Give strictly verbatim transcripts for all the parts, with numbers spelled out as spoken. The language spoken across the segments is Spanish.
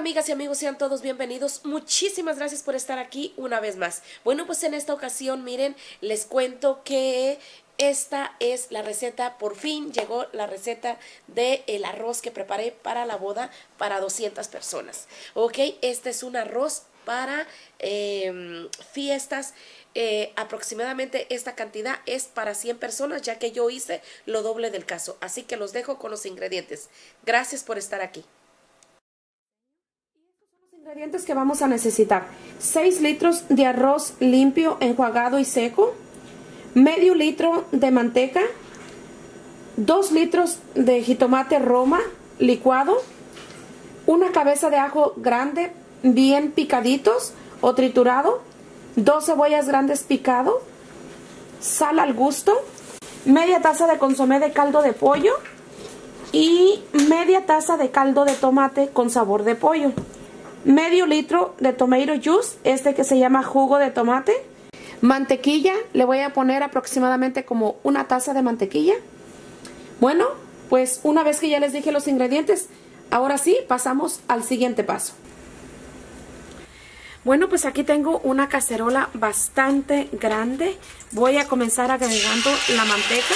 amigas y amigos, sean todos bienvenidos. Muchísimas gracias por estar aquí una vez más. Bueno, pues en esta ocasión, miren, les cuento que esta es la receta, por fin llegó la receta del arroz que preparé para la boda para doscientas personas. Ok, este es un arroz para eh, fiestas. Eh, aproximadamente esta cantidad es para cien personas, ya que yo hice lo doble del caso. Así que los dejo con los ingredientes. Gracias por estar aquí. Ingredientes que vamos a necesitar: seis litros de arroz limpio, enjuagado y seco, medio litro de manteca, dos litros de jitomate Roma licuado, una cabeza de ajo grande bien picaditos o triturado, dos cebollas grandes picado, sal al gusto, media taza de consomé de caldo de pollo y media taza de caldo de tomate con sabor de pollo, medio litro de tomato juice, este que se llama jugo de tomate, mantequilla, le voy a poner aproximadamente como una taza de mantequilla. Bueno, pues una vez que ya les dije los ingredientes, ahora sí pasamos al siguiente paso. Bueno, pues aquí tengo una cacerola bastante grande. Voy a comenzar agregando la manteca.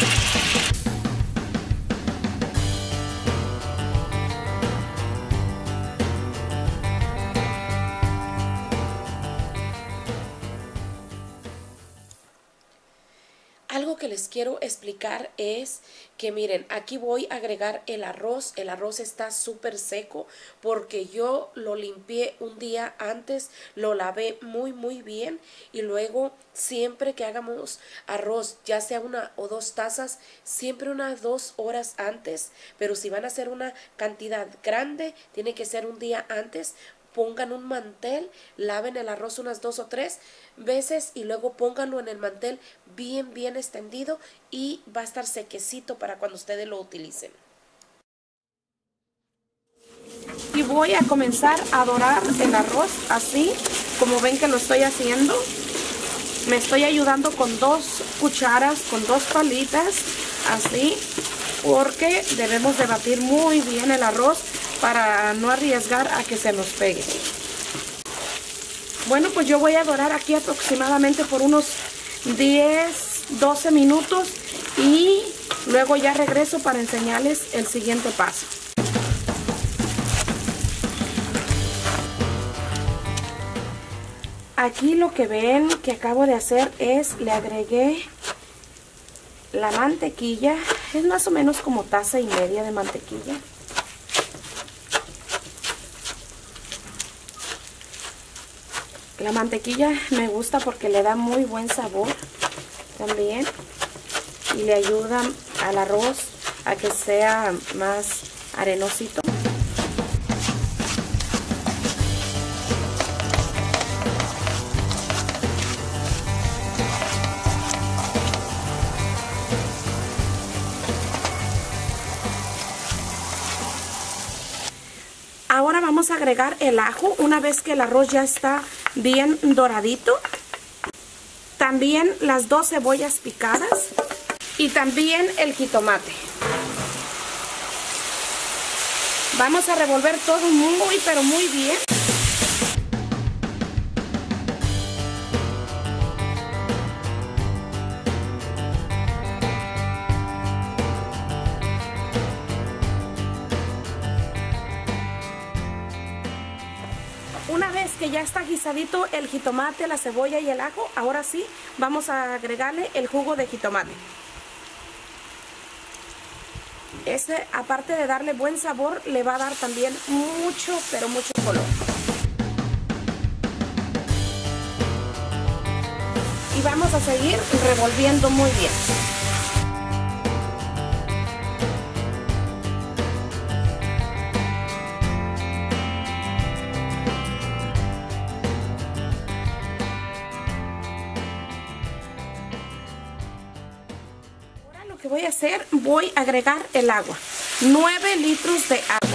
Algo que les quiero explicar es que miren, aquí voy a agregar el arroz. El arroz está súper seco porque yo lo limpié un día antes, lo lavé muy muy bien y luego siempre que hagamos arroz, ya sea una o dos tazas, siempre unas dos horas antes, pero si van a hacer una cantidad grande, tiene que ser un día antes. Pongan un mantel, laven el arroz unas dos o tres veces y luego pónganlo en el mantel bien bien extendido y va a estar sequecito para cuando ustedes lo utilicen. Y voy a comenzar a dorar el arroz así como ven que lo estoy haciendo. Me estoy ayudando con dos cucharas, con dos palitas, así, porque debemos de batir muy bien el arroz para no arriesgar a que se nos pegue. Bueno, pues yo voy a dorar aquí aproximadamente por unos diez, doce minutos y luego ya regreso para enseñarles el siguiente paso. Aquí lo que ven que acabo de hacer es, le agregué la mantequilla, es más o menos como taza y media de mantequilla. La mantequilla me gusta porque le da muy buen sabor también y le ayuda al arroz a que sea más arenosito. Ahora vamos a agregar el ajo una vez que el arroz ya está bien doradito. También las dos cebollas picadas y también el jitomate. Vamos a revolver todo muy pero muy bien. Una vez que ya está guisadito el jitomate, la cebolla y el ajo, ahora sí vamos a agregarle el jugo de jitomate. Este, aparte de darle buen sabor, le va a dar también mucho, pero mucho color. Y vamos a seguir revolviendo muy bien. Que voy a hacer, voy a agregar el agua, nueve litros de agua.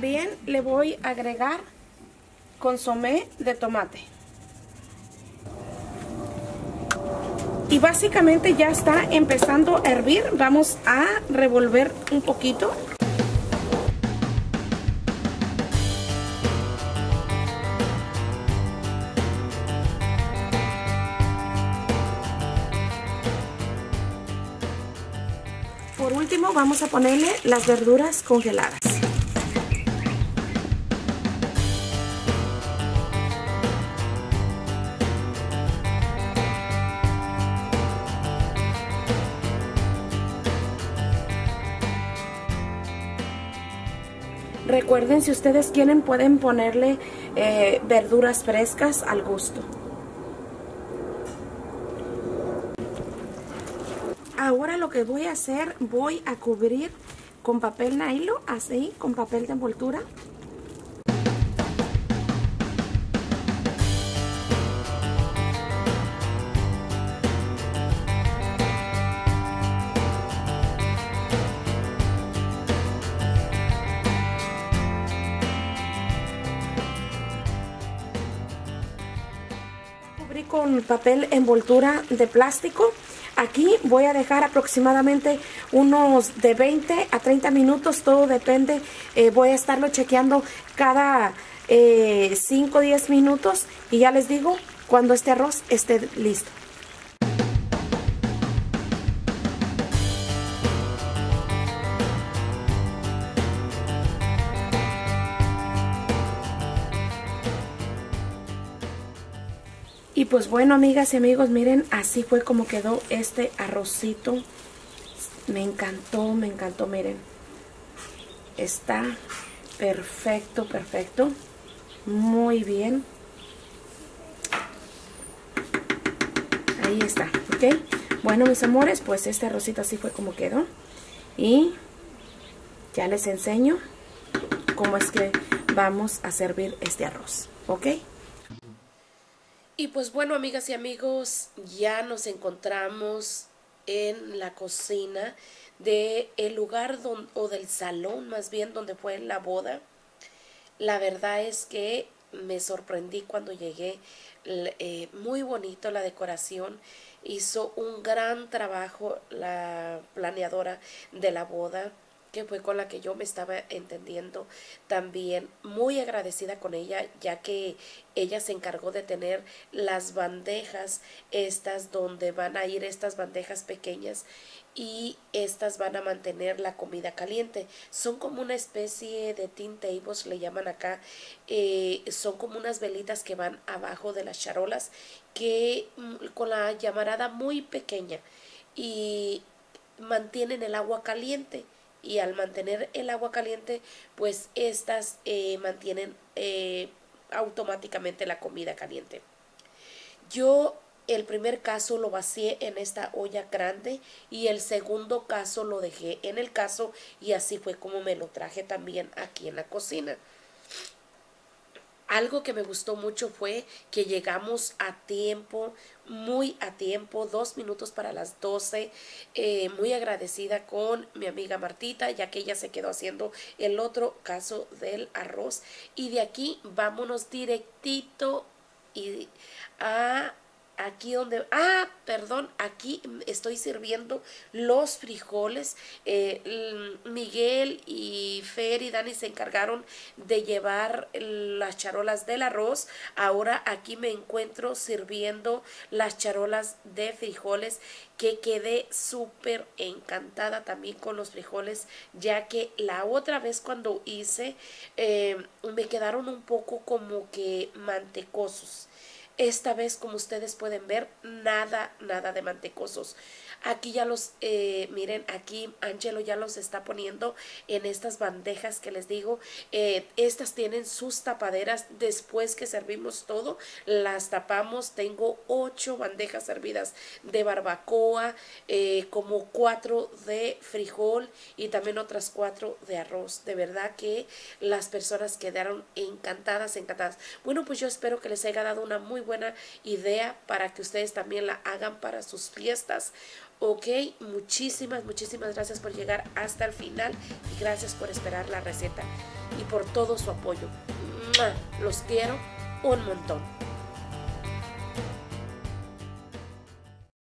También le voy a agregar consomé de tomate. Y básicamente ya está empezando a hervir. Vamos a revolver un poquito. Por último vamos a ponerle las verduras congeladas. Recuerden, si ustedes quieren, pueden ponerle eh, verduras frescas al gusto. Ahora lo que voy a hacer, voy a cubrir con papel nylon, así, con papel de envoltura. Con papel envoltura de plástico. Aquí voy a dejar aproximadamente unos de veinte a treinta minutos, todo depende. Eh, voy a estarlo chequeando cada eh, cinco o diez minutos y ya les digo cuando este arroz esté listo. Y pues bueno, amigas y amigos, miren, así fue como quedó este arrocito. Me encantó, me encantó, miren. Está perfecto, perfecto. Muy bien. Ahí está, ¿ok? Bueno, mis amores, pues este arrocito así fue como quedó. Y ya les enseño cómo es que vamos a servir este arroz, ¿ok? Y pues bueno, amigas y amigos, ya nos encontramos en la cocina del lugar don, o del salón más bien donde fue la boda. La verdad es que me sorprendí cuando llegué, eh, muy bonito la decoración, hizo un gran trabajo la planeadora de la boda, que fue con la que yo me estaba entendiendo también, muy agradecida con ella, ya que ella se encargó de tener las bandejas estas donde van a ir estas bandejas pequeñas y estas van a mantener la comida caliente. Son como una especie de teen tables, le llaman acá, eh, son como unas velitas que van abajo de las charolas, que con la llamarada muy pequeña y mantienen el agua caliente. Y al mantener el agua caliente, pues estas eh, mantienen eh, automáticamente la comida caliente. Yo el primer caso lo vacié en esta olla grande y el segundo caso lo dejé en el caso y así fue como me lo traje también aquí en la cocina. Algo que me gustó mucho fue que llegamos a tiempo, muy a tiempo, dos minutos para las doce. Eh, muy agradecida con mi amiga Martita, ya que ella se quedó haciendo el otro caso del arroz. Y de aquí vámonos directito y a... Aquí donde, ah, perdón, aquí estoy sirviendo los frijoles. Eh, Miguel y Fer y Dani se encargaron de llevar las charolas del arroz. Ahora aquí me encuentro sirviendo las charolas de frijoles, que quedé súper encantada también con los frijoles, ya que la otra vez cuando hice eh, me quedaron un poco como que mantecosos. Esta vez, como ustedes pueden ver, nada, nada de mantecosos. Aquí ya los, eh, miren, aquí Angelo ya los está poniendo en estas bandejas que les digo. Eh, estas tienen sus tapaderas. Después que servimos todo, las tapamos. Tengo ocho bandejas servidas de barbacoa, eh, como cuatro de frijol y también otras cuatro de arroz. De verdad que las personas quedaron encantadas, encantadas. Bueno, pues yo espero que les haya dado una muy buena idea para que ustedes también la hagan para sus fiestas. Ok, muchísimas, muchísimas gracias por llegar hasta el final y gracias por esperar la receta y por todo su apoyo. ¡Mua! Los quiero un montón.